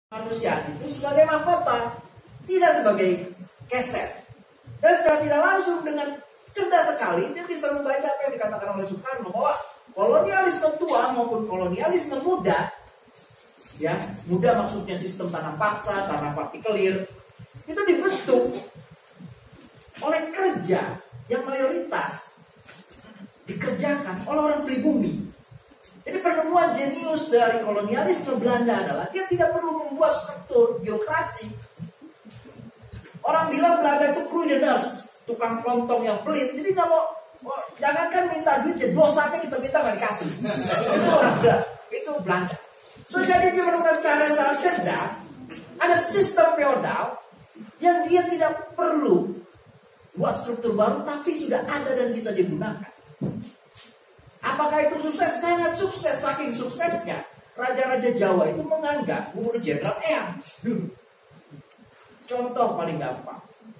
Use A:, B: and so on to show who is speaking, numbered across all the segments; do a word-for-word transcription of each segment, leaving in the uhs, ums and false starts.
A: manusia itu sebagai mahkota, tidak sebagai keset. Dan secara tidak langsung dengan cerdas sekali dia bisa membaca apa yang dikatakan oleh Soekarno bahwa kolonialisme tua maupun kolonialisme muda, ya muda maksudnya sistem tanam paksa, tanam partikelir, itu dibentuk oleh kerja yang mayoritas dikerjakan oleh orang pribumi. Jadi penemuan jenius dari kolonialisme Belanda adalah dia tidak perlu membuat struktur birokrasi. Orang bilang Belanda itu kruideners, tukang kelontong yang pelit. Jadi kalau oh, jangankan minta duit, ya dosanya kita minta nggak dikasih. Itu orang Belanda, itu Belanda. So jadi dia menemukan cara yang sangat cerdas. Ada sistem feodal yang dia tidak perlu buat struktur baru, tapi sudah ada dan bisa digunakan. Apakah itu sukses? Sangat sukses. Saking suksesnya raja-raja Jawa itu menganggap Gubernur Jenderal Eyang. Contoh paling gampang,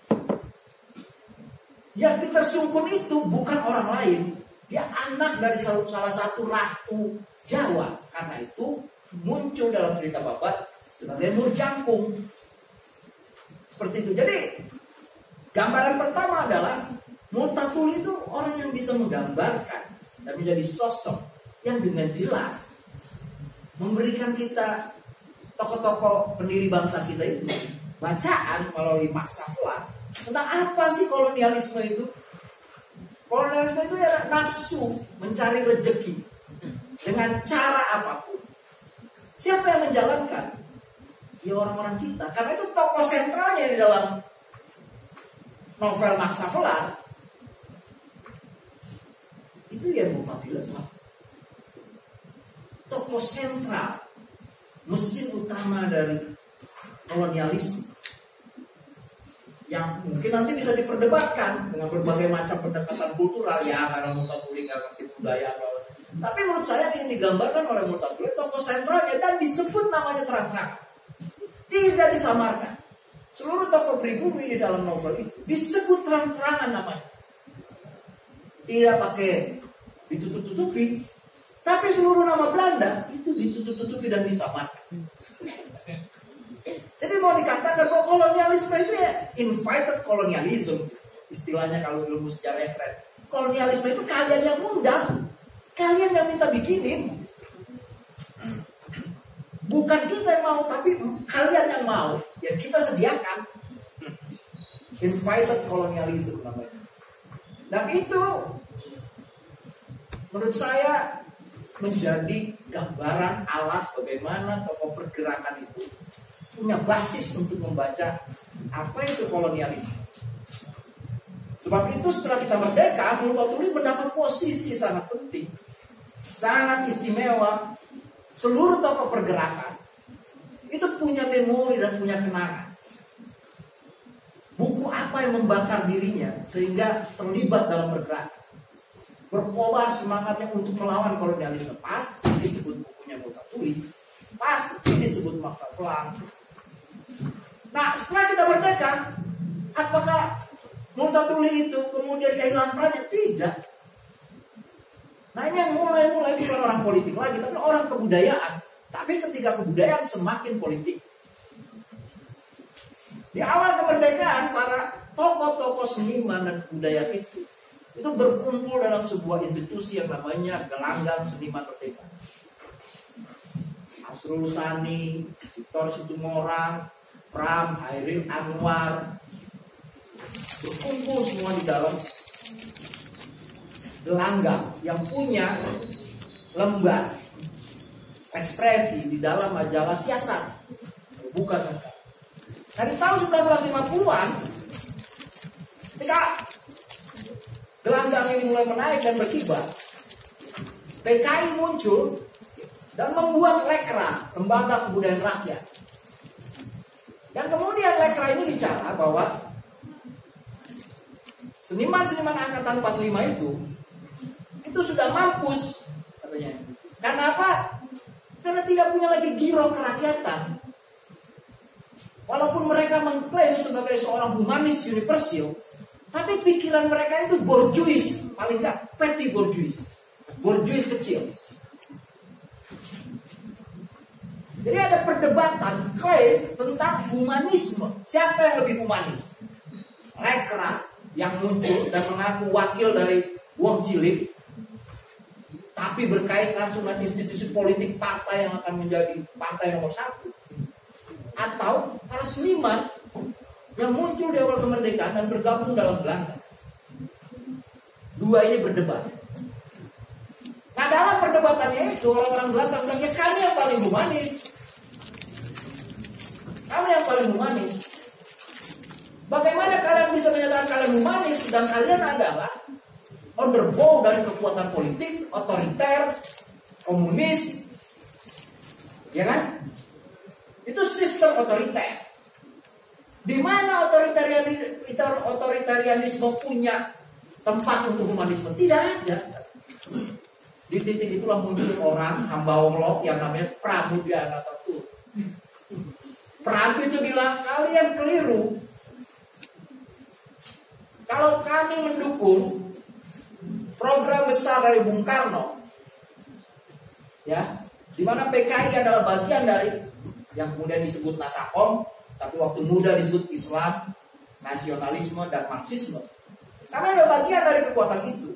A: yang Peter Sungkun itu bukan orang lain, dia anak dari salah satu ratu Jawa. Karena itu muncul dalam cerita Babat sebagai Murjangkung. Seperti itu. Jadi gambaran pertama adalah Multatuli itu orang yang bisa menggambarkan dan menjadi sosok yang dengan jelas memberikan kita tokoh-tokoh pendiri bangsa kita itu bacaan melalui Maksafla tentang apa sih kolonialisme itu. Kolonialisme itu ya nafsu mencari rezeki dengan cara apapun. Siapa yang menjalankan? Ya orang-orang kita. Karena itu tokoh sentralnya di dalam novel Maksafla itu ya Bu Fadilah, tokoh sentral, mesin utama dari kolonialisme yang mungkin nanti bisa diperdebatkan dengan berbagai macam pendekatan kultural ya, karena Multatuli nggak ngerti budaya. Tapi menurut saya yang digambarkan oleh Multatuli tokoh sentralnya dan disebut namanya terang-terang, tidak disamarkan. Seluruh tokoh pribumi di dalam novel itu disebut terang-terangan namanya. Tidak pakai ditutup-tutupi, tapi seluruh nama Belanda itu ditutup-tutupi dan disamarkan. Jadi mau dikatakan bahwa kolonialisme itu ya invited colonialism, istilahnya kalau ilmu sejarah yang keren. Kolonialisme itu kalian yang undang, kalian yang minta bikinin. Bukan kita yang mau, tapi kalian yang mau, ya kita sediakan. Invited colonialism namanya. Dan itu menurut saya menjadi gambaran alas bagaimana tokoh pergerakan itu punya basis untuk membaca apa itu kolonialisme. Sebab itu setelah kita merdeka, Multatuli mendapat posisi sangat penting, sangat istimewa. Seluruh tokoh pergerakan itu punya memori dan punya kenangan. Buku apa yang membakar dirinya sehingga terlibat dalam pergerakan, berkobar semangatnya untuk melawan kolonialisme, pasti disebut bukunya Multatuli, pasti disebut Maksafla. Nah, setelah kita merdeka, apakah Multatuli itu kemudian kehilangan perannya? Tidak. Nah, ini yang mulai-mulai bukan orang politik lagi, tapi orang kebudayaan. Tapi ketika kebudayaan semakin politik. Di awal kemerdekaan, para tokoh-tokoh seniman dan budaya itu itu berkumpul dalam sebuah institusi yang namanya Gelanggang Seniman Merdeka. Asrul Sani, Victor Situmorang, Pram, Hairil Anwar berkumpul semua di dalam Gelanggang yang punya lembar ekspresi di dalam majalah Siasat. Buka saja. Dari tahun seribu sembilan ratus lima puluhan, ketika Gelanggang ini mulai menaik dan berkibar, P K I muncul dan membuat Lekra, Lembaga Kebudayaan Rakyat. Dan kemudian Lekra ini bicara bahwa seniman-seniman angkatan empat puluh lima itu itu sudah mampus katanya. Karena apa? Karena tidak punya lagi giro kerakyatan. Walaupun mereka mengklaim sebagai seorang humanis universal, tapi pikiran mereka itu bourgeois, paling enggak petty bourgeois, bourgeois kecil. Jadi ada perdebatan klaim tentang humanisme. Siapa yang lebih humanis? Lekra yang muncul dan mengaku wakil dari wong cilik, tapi berkait langsung dengan institusi politik partai yang akan menjadi partai nomor satu. Atau para seniman yang muncul di awal kemerdekaan dan bergabung dalam Belanda. Dua ini berdebat. Nah, dalam perdebatannya itu orang-orang Belanda bilang, ya kami yang paling humanis. Kami yang paling humanis. Bagaimana kalian bisa menyatakan kalian humanis sedang kalian adalah underbow dari kekuatan politik, otoriter, komunis, ya kan? Itu sistem otoriter. Di mana otoritarianisme, otoritarianisme punya tempat untuk humanisme? Tidak ada. Di titik itulah muncul orang hamba Allah yang namanya Pramudia Ataturk. Prabu itu bilang, kalian keliru. Kalau kami mendukung program besar dari Bung Karno, ya, di mana P K I adalah bagian dari yang kemudian disebut Nasakom, tapi waktu muda disebut Islam, nasionalisme dan Marxisme. Kami adalah bagian dari kekuatan itu.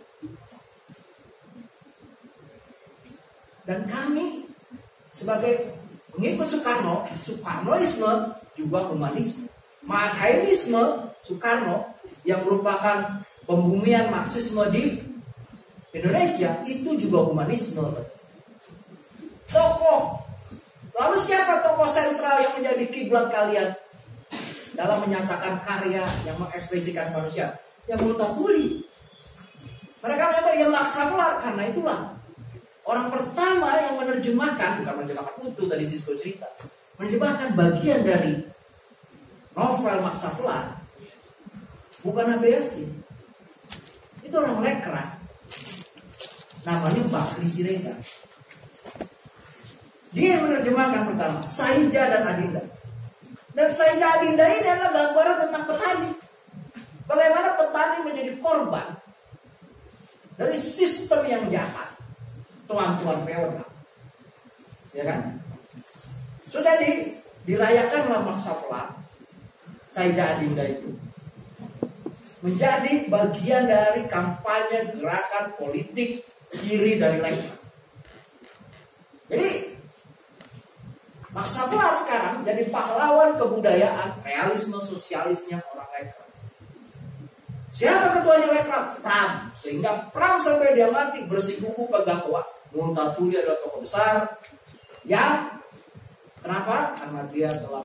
A: Dan kami sebagai pengikut Soekarno, Soekarnoisme juga humanisme. Marxisme Soekarno yang merupakan pembumian Marxisme di Indonesia itu juga humanisme. Tokoh, lalu siapa tokoh sentral yang menjadi kiblat kalian dalam menyatakan karya yang mengekspresikan manusia? Yang Multatuli. Mereka menyatakan yang Max Havelaar, karena itulah orang pertama yang menerjemahkan, bukan menerjemahkan utuh, tadi Sisko cerita, menerjemahkan bagian dari novel Max Havelaar, bukan H B Yasin. Itu orang Lekra, namanya Bakri Siregar. Dia yang menerjemahkan pertama, Saija dan Adinda. Dan Saija Adinda ini adalah gambaran tentang petani. Bagaimana petani menjadi korban dari sistem yang jahat, tuan-tuan feodal, ya kan? Sudah di, dirayakanlah Max Havelaar, Saija Adinda itu menjadi bagian dari kampanye gerakan politik kiri dari Lekra. Jadi Max Havelaar sekarang jadi pahlawan kebudayaan, realisme sosialisnya orang Lekra. Siapa ketuanya Lekra? Pram. Sehingga Pram sampai dia mati bersikukuh pegang bahwa Multatuli adalah tokoh besar yang kenapa? Karena dia telah